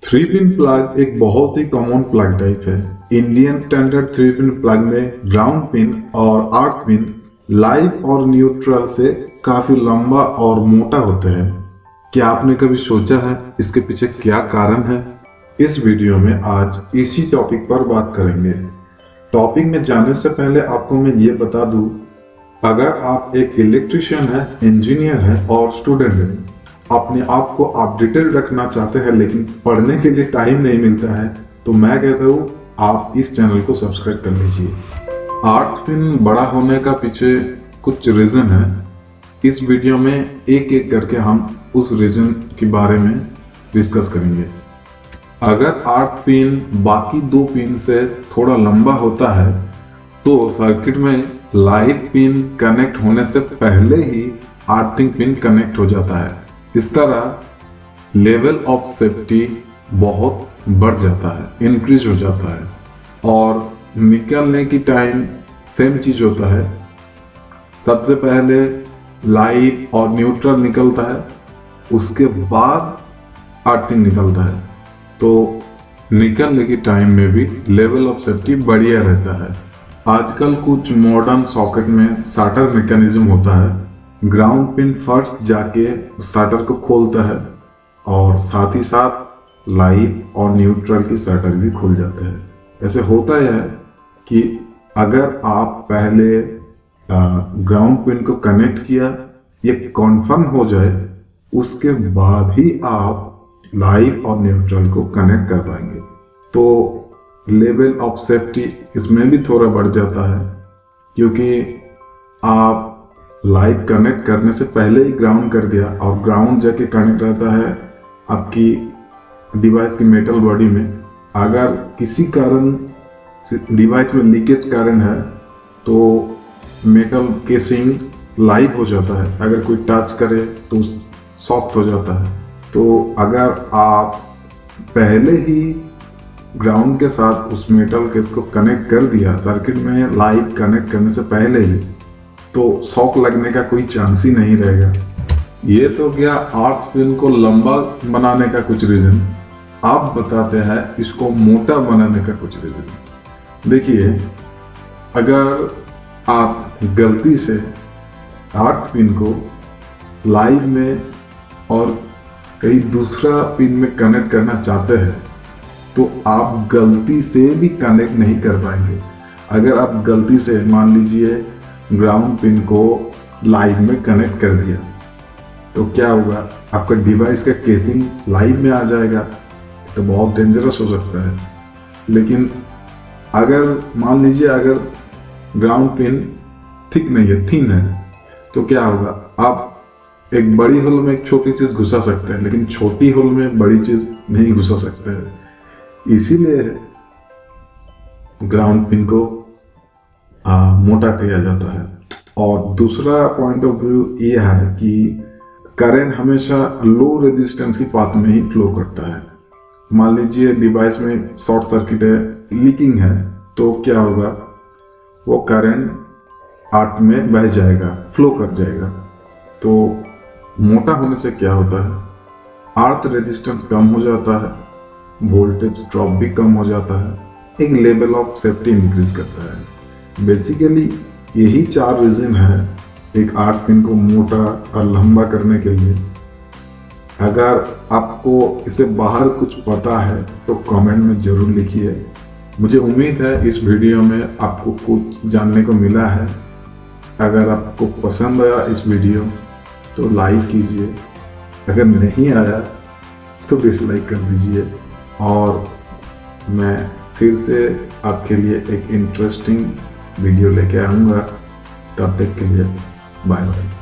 Three pin plug एक बहुत ही कॉमन प्लग टाइप है। Indian standard three pin plug में ग्राउंड पिन और अर्थ पिन लाइव और न्यूट्रल से काफी लंबा और मोटा होते हैं। क्या आपने कभी सोचा है इसके पीछे क्या कारण है? इस वीडियो में आज इसी टॉपिक पर बात करेंगे। टॉपिक में जाने से पहले आपको मैं ये बता दूं, अगर आप एक इलेक्ट्रिशियन है, इंजीनियर है और स्टूडेंट है, अपने आप को अपडेटेड रखना चाहते हैं लेकिन पढ़ने के लिए टाइम नहीं मिलता है, तो मैं कहता हूँ आप इस चैनल को सब्सक्राइब कर लीजिए। अर्थ पिन बड़ा होने का पीछे कुछ रीजन है। इस वीडियो में एक एक करके हम उस रीजन के बारे में डिस्कस करेंगे। अगर अर्थ पिन बाकी दो पिन से थोड़ा लंबा होता है तो सर्किट में लाइव पिन कनेक्ट होने से पहले ही अर्थिंग पिन कनेक्ट हो जाता है। इस तरह लेवल ऑफ सेफ्टी बहुत बढ़ जाता है, इंक्रीज हो जाता है और निकलने की टाइम सेम चीज होता है। सबसे पहले लाइव और न्यूट्रल निकलता है, उसके बाद अर्थिंग निकलता है, तो निकलने की टाइम में भी लेवल ऑफ सेफ्टी बढ़िया रहता है। आजकल कुछ मॉडर्न सॉकेट में स्टार्टर मैकेनिज्म होता है। ग्राउंड पिन फर्स्ट जाके स्टार्टर को खोलता है और साथ ही साथ लाइव और न्यूट्रल की स्टार्टर भी खुल जाते हैं। ऐसे होता है कि अगर आप पहले ग्राउंड पिन को कनेक्ट किया, ये कॉन्फर्म हो जाए, उसके बाद ही आप लाइव और न्यूट्रल को कनेक्ट कर पाएंगे, तो लेवल ऑफ सेफ्टी इसमें भी थोड़ा बढ़ जाता है, क्योंकि आप लाइव कनेक्ट करने से पहले ही ग्राउंड कर दिया और ग्राउंड जाके कनेक्ट रहता है आपकी डिवाइस की मेटल बॉडी में। अगर किसी कारण डिवाइस में लीकेज कारण है तो मेटल केसिंग लाइव हो जाता है, अगर कोई टच करे तो सॉफ्ट हो जाता है। तो अगर आप पहले ही ग्राउंड के साथ उस मेटल केस को कनेक्ट कर दिया सर्किट में लाइव कनेक्ट करने से पहले ही, तो शॉक लगने का कोई चांस ही नहीं रहेगा। ये तो गया अर्थ पिन को लंबा बनाने का कुछ रीजन। आप बताते हैं इसको मोटा बनाने का कुछ रीजन। देखिए, अगर आप गलती से अर्थ पिन को लाइव में और कहीं दूसरा पिन में कनेक्ट करना चाहते हैं तो आप गलती से भी कनेक्ट नहीं कर पाएंगे। अगर आप गलती से मान लीजिए ग्राउंड पिन को लाइव में कनेक्ट कर दिया तो क्या होगा, आपका डिवाइस का केसिंग लाइव में आ जाएगा, तो बहुत डेंजरस हो सकता है। लेकिन अगर मान लीजिए अगर ग्राउंड पिन थिक नहीं है, थिन है, तो क्या होगा, आप एक बड़ी होल में एक छोटी चीज घुसा सकते हैं, लेकिन छोटी होल में बड़ी चीज नहीं घुसा सकते हैं। इसीलिए ग्राउंड पिन को मोटा किया जाता है। और दूसरा पॉइंट ऑफ व्यू ये है कि करंट हमेशा लो रेजिस्टेंस की पाथ में ही फ्लो करता है। मान लीजिए डिवाइस में शॉर्ट सर्किट है, लीकिंग है, तो क्या होगा, वो करंट अर्थ में बह जाएगा, फ्लो कर जाएगा। तो मोटा होने से क्या होता है, अर्थ रेजिस्टेंस कम हो जाता है, वोल्टेज ड्रॉप भी कम हो जाता है, एक लेवल ऑफ सेफ्टी इंक्रीज करता है। बेसिकली यही चार रीजन है एक अर्थ पिन को मोटा और लंबा करने के लिए। अगर आपको इससे बाहर कुछ पता है तो कमेंट में जरूर लिखिए। मुझे उम्मीद है इस वीडियो में आपको कुछ जानने को मिला है। अगर आपको पसंद आया इस वीडियो तो लाइक कीजिए, अगर नहीं आया तो डिसलाइक कर दीजिए। और मैं फिर से आपके लिए एक इंटरेस्टिंग वीडियो लेके आऊँगा। तब तक के लिए बाय बाय।